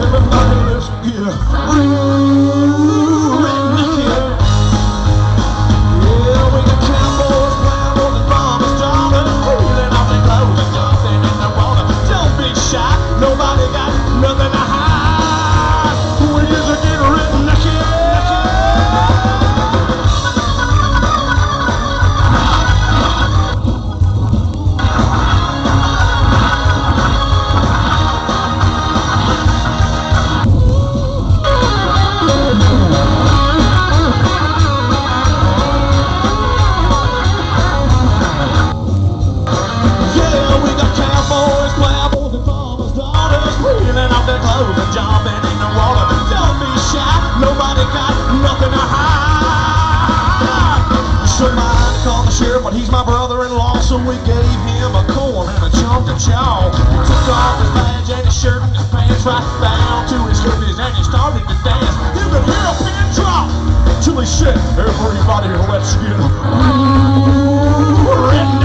Everybody, let's get real redneck. Yeah, we got cowboys, clowns, and farmers' daughters, peeling off their clothes and jumping in the water. Don't be shy, nobody got nothing to hide. We just get redneck. Peeling off their clothes and jumping in the water. Don't be shy, nobody got nothing to hide. Somebody called the sheriff, but he's my brother-in-law, so we gave him a corn and a chunk of chalk. Took off his badge and his shirt and his pants right down to his hoopies, and he started to dance. You could hear a pin drop till he said, "Everybody, let's get redneck."